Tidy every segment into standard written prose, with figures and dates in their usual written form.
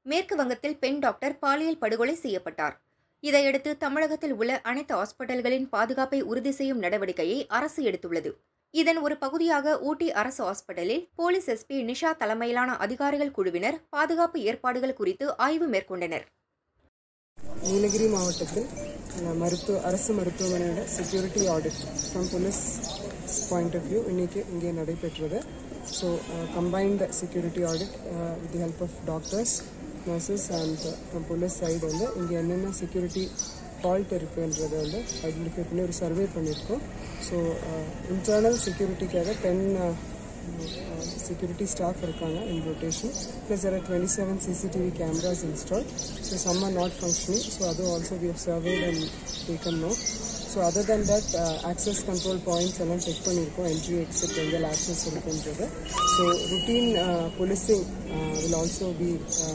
மேற்கு வங்கத்தில் பெண் டாக்டர் பாலியல் படுகொலை செய்யப்பட்டார். இதையடுத்து தமிழகத்தில் உள்ள அனைத்து ஹாஸ்பிட்டல்களின் பாதுகாப்பை உறுதி செய்யும் நடவடிக்கையை அரசு எடுத்துள்ளது. இதன் ஒரு பகுதியாக ஊட்டி அரசு ஹாஸ்பிட்டலில் போலீஸ் எஸ்பி நிஷா தலைமையிலான அதிகாரிகள் குழுவினர் பாதுகாப்பு ஏற்பாடுகள் குறித்து ஆய்வு மேற்கொண்டனர். நீலகிரி மாவட்டத்தில் அரசு மருத்துவமனையோட security audit from police point of view இன்னைக்கு இங்கே நடைபெற்றது. So combined security audit with the help of doctors, nurses and from police side வந்து இங்கே என்னென்ன செக்யூரிட்டி ஃபால்ட் இருக்குன்றதை வந்து ஐடென்டிஃபை பண்ணி ஒரு சர்வே பண்ணியிருக்கோம். ஸோ இன்டர்னல் செக்யூரிட்டிக்காக 10 security staff irukanga in rotation, plus there are 27 CCTV cameras installed. So some are not functioning, so other also we have surveyed and taken note. So other than that, access control points and check pannirukkom, entry exit engal access irukundrathu. So routine policing will also be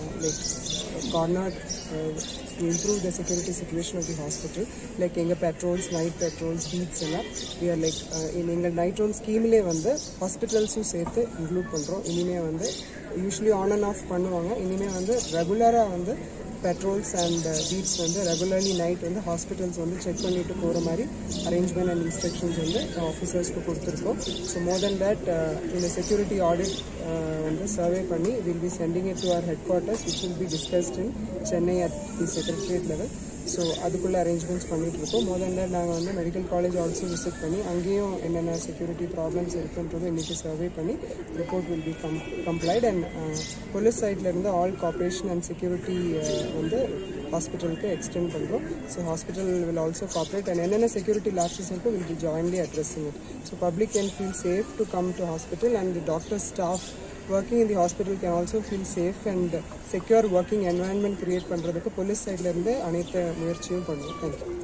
cornered to improve the security situation of the hospital. Like enga patrols, night patrols, beats ella we are like in enga night round scheme le vande hospitals சேர்த்து include பண்றோம். இனிமே வந்து usually on and off பண்ணுவாங்க. இனிமே வந்து ரெகுலரா வந்து patrols and beats வந்து regularly night வந்து hospitals வந்து check பண்ணிட்டு போற மாதிரி arrangement and instructions வந்து officers க்கு கொடுத்திருக்கோம். So more than that, in the security audit வந்து survey பண்ணி we'll be sending it to our headquarters, which will be discussed in Chennai at the secretariat level. So அதுக்குள்ள arrangements பண்ணிட்டு இருக்கோம். மோர் தென் that நாங்கள் வந்து மெடிக்கல் காலேஜ் ஆல்சோ விசிட் பண்ணி அங்கேயும் என்னென்ன செக்யூரிட்டி ப்ராப்ளம்ஸ் இருக்குன்றது இன்றைக்கி சர்வே பண்ணி report will be complete. And police சைட்லேருந்து ஆல் கார்பரேஷன் அண்ட் செக்யூரிட்டி வந்து ஹாஸ்பிட்டலுக்கு எக்ஸ்டெண்ட் பண்ணுறோம். So hospital will also corporate and என்னென்ன செக்யூரிட்டி லாப்ஸஸ் இருக்கோ will be jointly addressing it. So public can feel safe to come to hospital and the doctor staff working in the hospital can also feel safe and secure working environment create பண்றதுக்கு police side ல இருந்து அனைத்து முயற்சியும் பண்ணுவோம். Thank you.